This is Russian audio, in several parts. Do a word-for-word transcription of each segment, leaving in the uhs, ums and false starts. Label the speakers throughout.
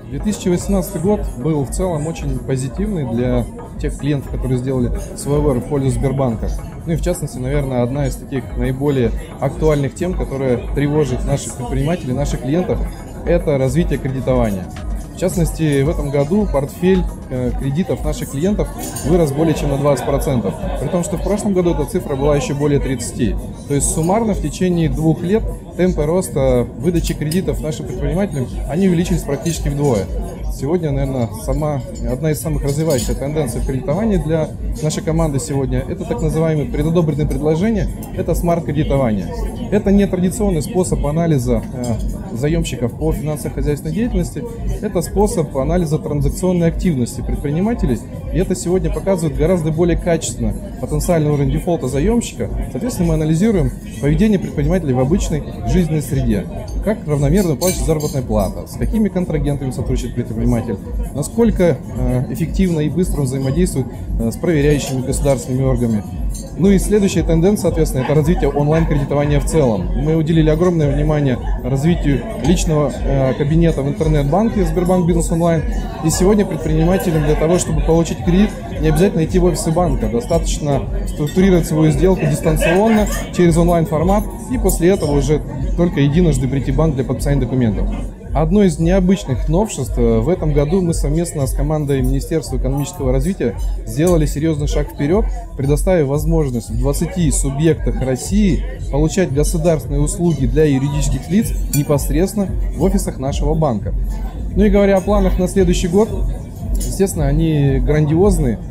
Speaker 1: две тысячи восемнадцатый год был в целом очень позитивный для тех клиентов, которые сделали свой выбор в пользу Сбербанка. Ну и в частности, наверное, одна из таких наиболее актуальных тем, которая тревожит наших предпринимателей, наших клиентов, это развитие кредитования. В частности, в этом году портфель э, кредитов наших клиентов вырос более чем на двадцать процентов. При том, что в прошлом году эта цифра была еще более тридцати процентов. То есть суммарно в течение двух лет темпы роста выдачи кредитов нашим предпринимателям, они увеличились практически вдвое. Сегодня, наверное, сама, одна из самых развивающихся тенденций в кредитовании для нашей команды сегодня – это так называемые предодобренные предложения, это смарт-кредитование. Это не традиционный способ анализа э, заемщиков по финансово-хозяйственной деятельности, это способ анализа транзакционной активности предпринимателей, и это сегодня показывает гораздо более качественно потенциальный уровень дефолта заемщика. Соответственно, мы анализируем поведение предпринимателей в обычной жизненной среде, как равномерно уплачивается заработная плата, с какими контрагентами сотрудничает предприниматель, насколько э, эффективно и быстро он взаимодействует э, с проверяющими государственными органами. Ну и следующая тенденция, соответственно, это развитие онлайн-кредитования в целом. Мы уделили огромное внимание развитию личного э, кабинета в интернет-банке Сбербанк Бизнес Онлайн. И сегодня предпринимателям для того, чтобы получить кредит, не обязательно идти в офисы банка. Достаточно структурировать свою сделку дистанционно через онлайн-формат и после этого уже только единожды прийти в банк для подписания документов. Одно из необычных новшеств в этом году мы совместно с командой Министерства экономического развития сделали серьезный шаг вперед, предоставив возможность в двадцати субъектах России получать государственные услуги для юридических лиц непосредственно в офисах нашего банка. Ну и говоря о планах на следующий год, естественно, они грандиозные.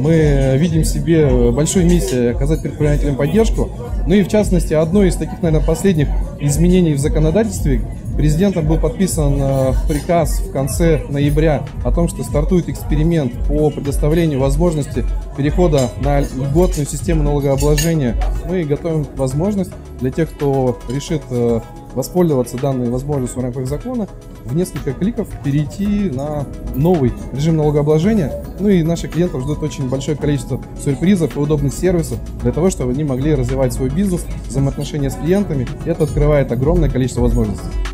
Speaker 1: Мы видим в себе большой миссией оказать предпринимателям поддержку. Ну и в частности, одно из таких, наверное, последних изменений в законодательстве. Президентом был подписан приказ в конце ноября о том, что стартует эксперимент по предоставлению возможности перехода на льготную систему налогообложения. Мы готовим возможность для тех, кто решит воспользоваться данной возможностью в рамках закона, в несколько кликов перейти на новый режим налогообложения. Ну и наших клиентов ждет очень большое количество сюрпризов и удобных сервисов для того, чтобы они могли развивать свой бизнес, взаимоотношения с клиентами. И это открывает огромное количество возможностей.